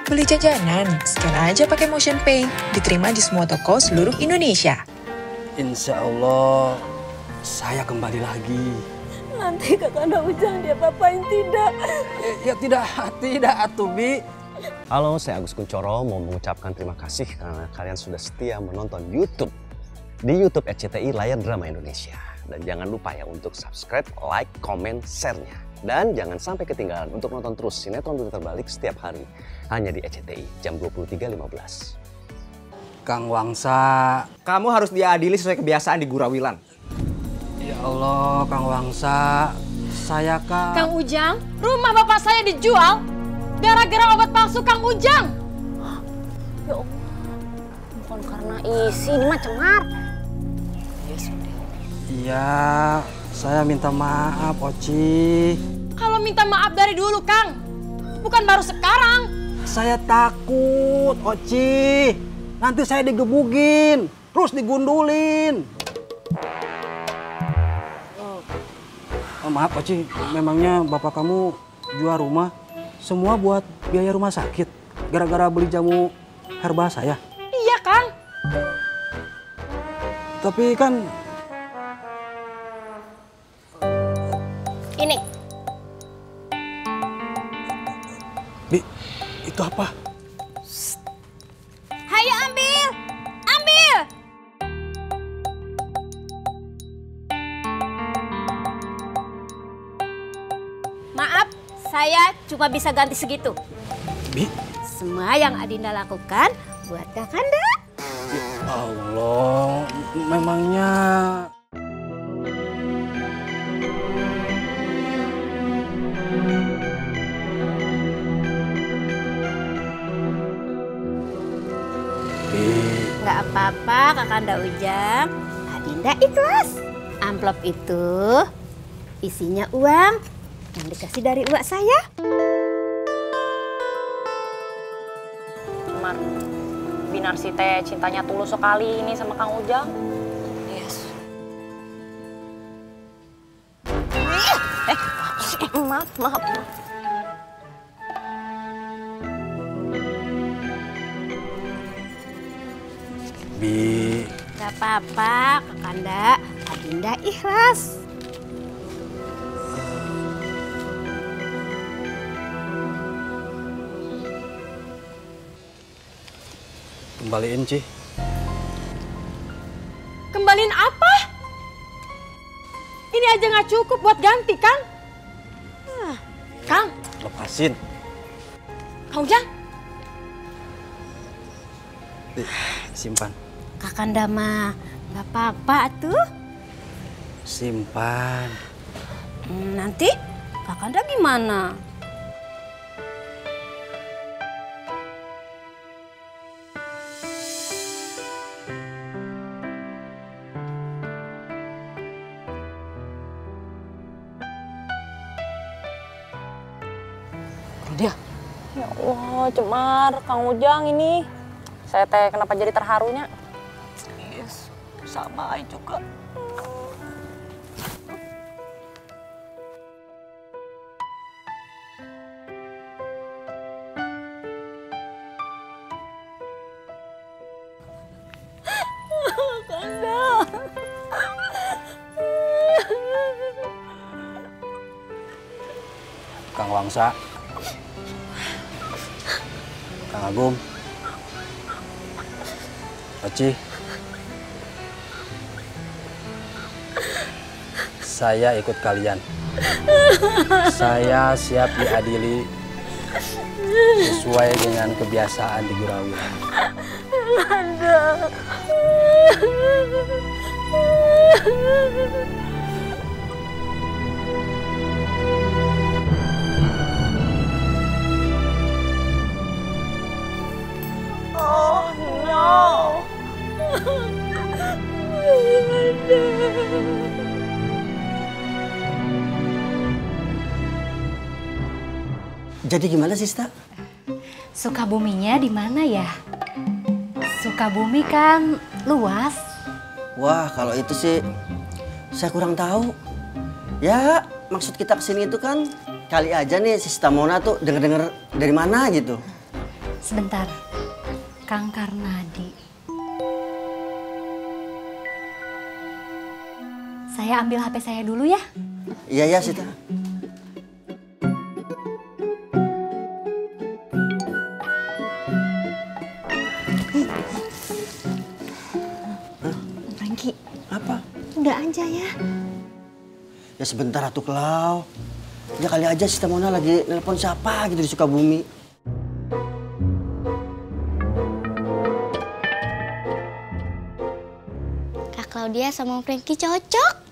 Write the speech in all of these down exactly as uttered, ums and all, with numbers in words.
Beli jajanan, scan aja pakai Motion Pay. Diterima di semua toko seluruh Indonesia. Insya Allah, saya kembali lagi. Nanti Kakanda Ujang dia apain tidak? Eh, ya tidak, tidak atuh Bi. Halo, saya Agus Kuncoro mau mengucapkan terima kasih karena kalian sudah setia menonton YouTube. Di YouTube R C T I Layar Drama Indonesia. Dan jangan lupa ya untuk subscribe, like, comment, share-nya. Dan jangan sampai ketinggalan untuk nonton terus sinetron Dunia Terbalik setiap hari. Hanya di R C T I jam dua puluh tiga lima belas. Kang Wangsa. Kamu harus diadili sesuai kebiasaan di Gurawilan. Ya Allah, Kang Wangsa. Saya kan... Kang Ujang, rumah bapak saya dijual gara-gara obat palsu Kang Ujang. Ya Allah, bukan karena isi, ini mah cemar. Ya sudah. Iya, saya minta maaf, Oci. Kalau minta maaf dari dulu, Kang. Bukan baru sekarang. Saya takut, Oci. Nanti saya digebugin, terus digundulin. Oh, maaf, Oci. Memangnya bapak kamu jual rumah semua buat biaya rumah sakit? Gara-gara beli jamu herbal saya? Iya, Kang. Tapi kan... Ini. Bi, itu apa? Hayo ambil, ambil. Maaf, saya cuma bisa ganti segitu. Bi? Semua yang Adinda lakukan buat Kakanda. Ya Allah, memangnya... Nggak apa-apa, Kakanda Ujang. Adinda ikhlas. Amplop itu isinya uang yang dikasih dari uang saya. Cuman Binar si teh cintanya tulus sekali ini sama Kang Ujang. Yes. Eh, maaf, maaf. Bi... Gak apa-apa, Kakanda. Adinda ikhlas. Kembaliin, Ci. Kembaliin apa? Ini aja nggak cukup buat ganti, Kang. Ah, Kang. Lepasin. Kang Ujang. Simpan. Kakanda mah nggak apa-apa tuh. Simpan. Hmm, nanti Kakanda gimana? Dia. Ya Allah, cemar Kang Ujang ini. Saya teh kenapa jadi terharunya? Yes, sama Ai juga. Kakanda. Kang Wangsa. Kang Agung. Oci. Saya ikut kalian. Saya siap diadili sesuai dengan kebiasaan di Gurawilan. Oh no. Jadi gimana sih, Sta? Sukabuminya di mana ya? Sukabumi kan luas. Wah, kalau itu sih saya kurang tahu. Ya, maksud kita kesini itu kan kali aja nih si Stamona tuh denger-denger dari mana gitu. Sebentar, Kang Karnadi. Saya ambil H P saya dulu ya. Iya ya Sita. Franky. Apa? Udah aja ya. Ya sebentar atuh Klau. Ya kali aja Sita Mona lagi nelpon siapa gitu di Sukabumi. Kak Claudia sama Franky cocok.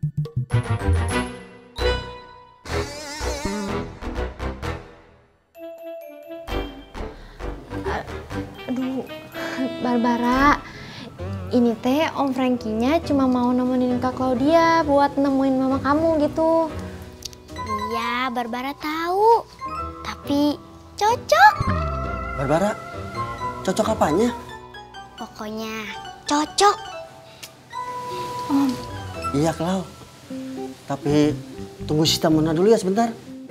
Aduh, Barbara, ini teh Om Franky-nya cuma mau nemenin Kak Claudia buat nemuin mama kamu gitu. Iya, Barbara tahu. Tapi cocok. Barbara, cocok apanya? Pokoknya cocok. Om. Iya Klau. Tapi tunggu Sita Mona dulu ya sebentar.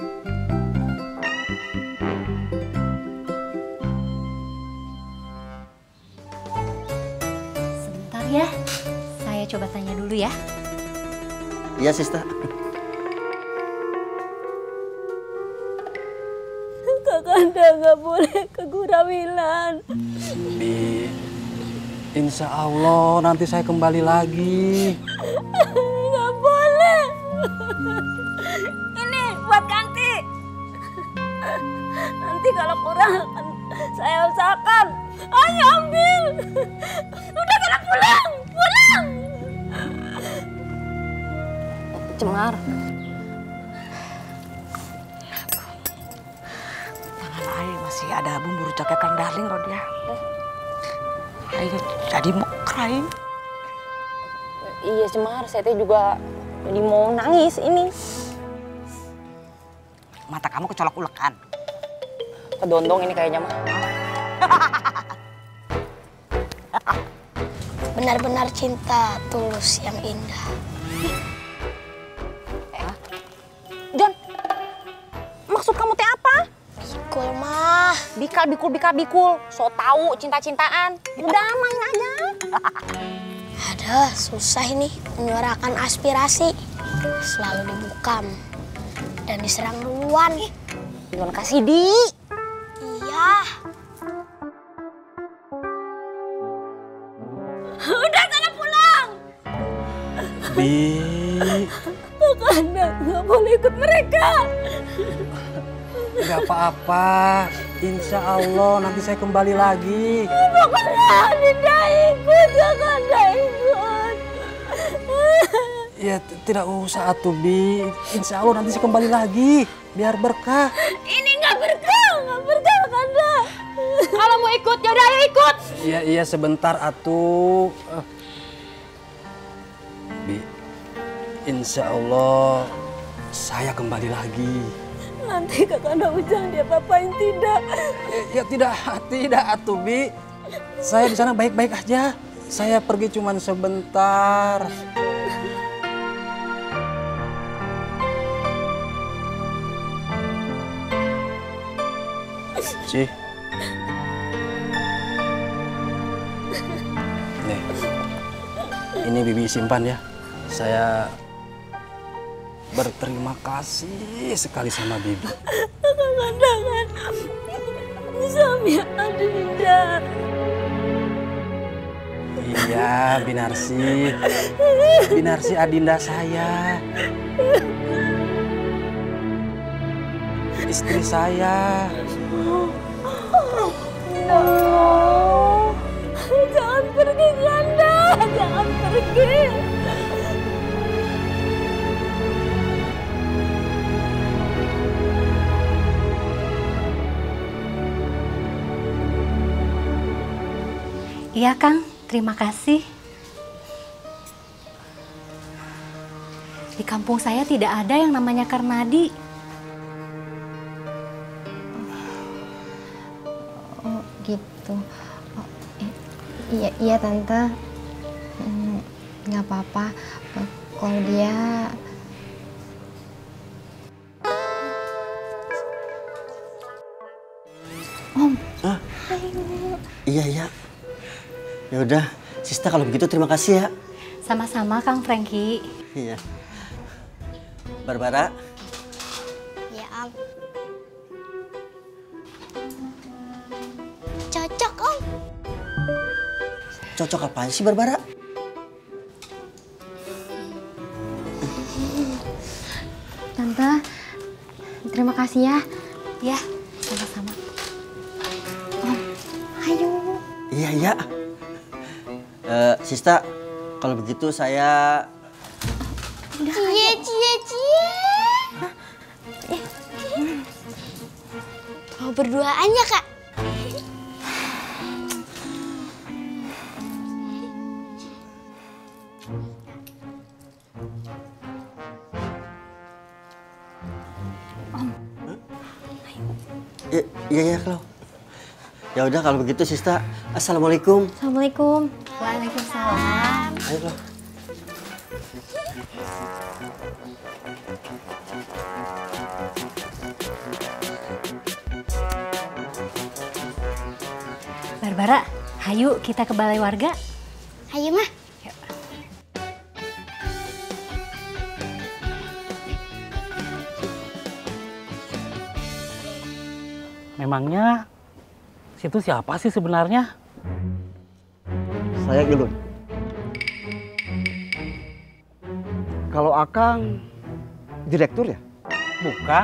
Sebentar ya, saya coba tanya dulu ya. Iya Sista. Kakanda nggak boleh ke Gurawilan. Bi, insya Allah nanti saya kembali lagi. Nggak boleh. Ini buat Kanti. Nanti kalau kurang akan saya usahakan. Ayo ambil. Udah sana pulang, pulang. Cemar. Tangan Aing masih ada bumbu rujak Kang Darling, Rodia. Aing jadi mau cry. Iya Cemar, saya teh juga jadi mau nangis ini. Mata kamu kecolok ulekan. Kedondong ini kayaknya mah. Benar-benar cinta tulus yang indah. John, maksud kamu teh apa? Bikul mah. Bikal, bikul, bikal, bikul. So tahu cinta-cintaan. Udah main aja. Ada susah ini menyuarakan aspirasi. Selalu dibukam dan diserang duluan. Jangan kasih di. Iya. Udah sana pulang. Bi, Kakanda nggak boleh ikut mereka. nggak apa-apa. Insya Allah nanti saya kembali lagi. Pokoknya tidak ikut, Kakanda ikut. Ya tidak usah atuh Bi. Insya Allah nanti saya kembali lagi. Biar berkah. Ini nggak berkah, nggak berkah Kakanda. Kalau mau ikut, ya udah ayo ikut. Iya iya sebentar atuh. Uh. Bi, insya Allah saya kembali lagi. Nanti Kakanda Ujang dia apa-apain tidak. Ya tidak tidak atuh Bi. Saya di sana baik-baik aja. Saya pergi cuma sebentar. Ci. Nih. Ini Bibi simpan ya. Saya berterima kasih sekali sama Bibi. Kadang-kadang suami Adinda. Iya, Binarsi. Binarsi Adinda saya. Istri saya. No. Jangan pergi, Kanda. Jangan pergi. Iya Kang, terima kasih. Di kampung saya tidak ada yang namanya Karnadi. Oh gitu. Oh, eh, iya iya Tante. Hmm, nggak apa-apa. Eh, Kalau dia Om, Ah, iya iya. Ya udah, Sista kalau begitu terima kasih ya. Sama-sama Kang Franky. Iya. Barbara. Ya, Om. Cocok, Om. Cocok apaan sih Barbara? Tante, terima kasih ya. Ya, sama-sama. Om, ayo. Iya iya. Eh, Sista, kalau begitu saya. Cie, cie, cie. Mau berduaan ya, Kak? Iya iya ya, Klau. Ya udah kalau begitu Sista, assalamualaikum. Assalamualaikum. Waalaikumsalam. Ayo Klau. Barbara, hayu kita ke balai warga. Ayo, Mah. Memangnya situ siapa sih sebenarnya? Saya Ilun. Kalau Akang direktur ya? Bukan.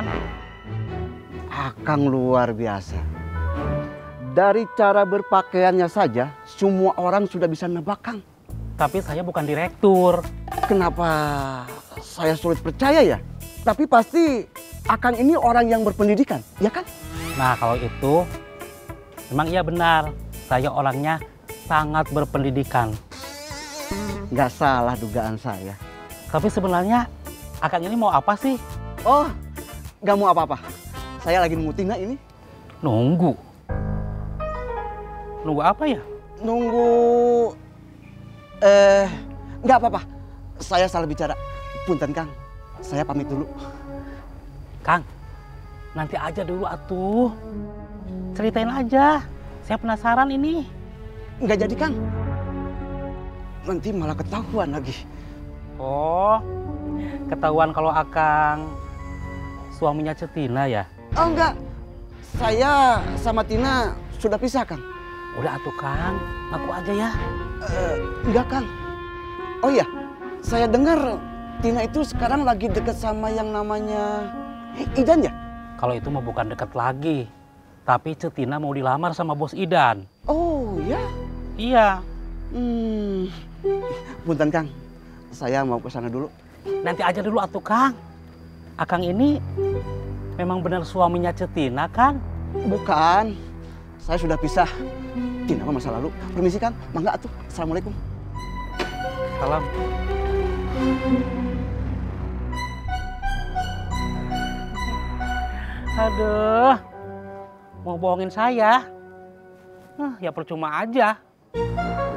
Akang luar biasa. Dari cara berpakaiannya saja, semua orang sudah bisa nebak Kang. Tapi saya bukan direktur. Kenapa saya sulit percaya ya? Tapi pasti Akang ini orang yang berpendidikan, ya kan? Nah kalau itu memang iya benar. Saya orangnya sangat berpendidikan. Nggak salah dugaan saya. Tapi sebenarnya Akang ini mau apa sih? Oh, nggak mau apa-apa. Saya lagi nunggu Tina ini. Nunggu? Nunggu apa ya? Nunggu... Eh, nggak apa-apa. Saya salah bicara. Punten Kang, saya pamit dulu. Kang, nanti aja dulu atuh. Ceritain aja. Saya penasaran ini. Nggak jadi Kang. Nanti malah ketahuan lagi. Oh, ketahuan kalau Akang suaminya Cetina ya? Oh enggak. Saya sama Tina sudah pisah Kang. Udah atuh Kang, ngaku aja ya. Uh, enggak Kang. Oh iya, saya dengar Tina itu sekarang lagi dekat sama yang namanya Idan ya? Kalau itu mah bukan dekat lagi. Tapi Cetina mau dilamar sama bos Idan. Oh ya? Iya. Hmm. Punten Kang, saya mau ke sana dulu. Nanti aja dulu atuh Kang. Akang ini memang benar suaminya Cetina kan? Bukan. Saya sudah pisah. Tina mah masa lalu. Permisi Kang, mangga atuh. Assalamualaikum. Salam. Aduh, mau bohongin saya? Nah, ya percuma aja.